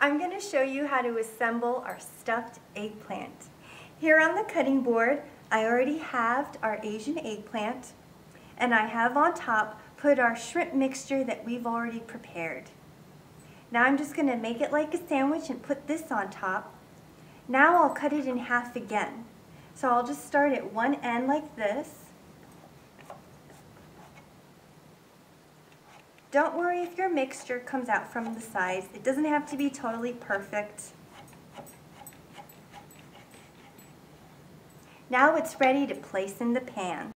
I'm going to show you how to assemble our stuffed eggplant. Here on the cutting board, I already have our Asian eggplant, and I have on top put our shrimp mixture that we've already prepared. Now I'm just going to make it like a sandwich and put this on top. Now I'll cut it in half again. So I'll just start at one end like this. Don't worry if your mixture comes out from the sides. It doesn't have to be totally perfect. Now it's ready to place in the pan.